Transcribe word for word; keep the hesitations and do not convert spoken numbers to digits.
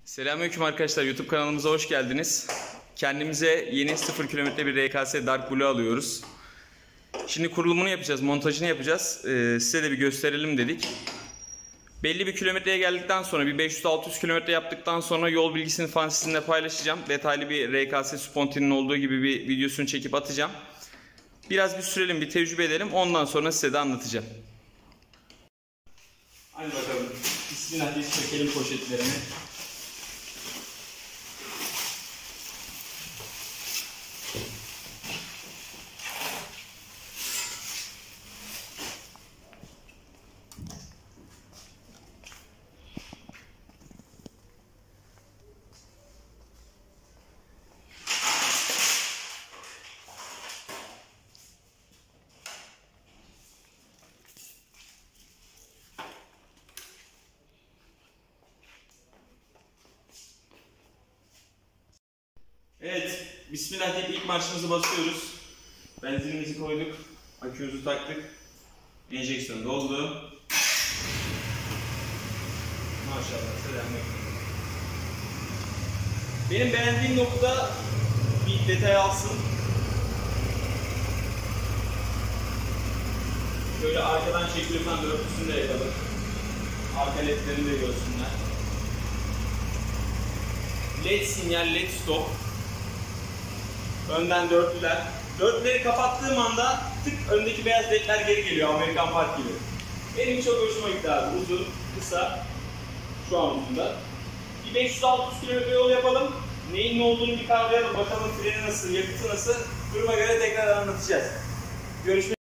Selamünaleyküm arkadaşlar, YouTube kanalımıza hoş geldiniz. Kendimize yeni sıfır kilometre bir R K S Dark Blue alıyoruz. Şimdi kurulumunu yapacağız, montajını yapacağız. Ee, size de bir gösterelim dedik. Belli bir kilometreye geldikten sonra, bir beş yüz altı yüz kilometre yaptıktan sonra yol bilgisini falan sizinle paylaşacağım. Detaylı bir R K S Sponti'nin olduğu gibi bir videosunu çekip atacağım. Biraz bir sürelim, bir tecrübe edelim. Ondan sonra size de anlatacağım. Hadi bakalım. Bismillah biz çekelim poşetlerini. Evet, Bismillah deyip ilk marşımızı basıyoruz. Benzinimizi koyduk, akümüzü taktık, enjeksiyon doldu. Maşallah, selamünaleyküm. Benim beğendiğim nokta bir detay alsın. Şöyle arkadan çekiyorsan dörtlüsünü de yakalım. Arka ledlerini de görsünler. Led sinyal, led stop. Önden dörtlüler. Dörtlüleri kapattığım anda tık öndeki beyaz ledler geri geliyor, Amerikan Park gibi. Benim çok hoşuma gitti abi. Uzun, kısa. Şu an uzunda. Bir beş yüz altı yüz kilometre yol yapalım. Neyin ne olduğunu bir kavrayalım. Bakalım freni nasıl, yakıtı nasıl. Duruma göre tekrar anlatacağız. Görüşmek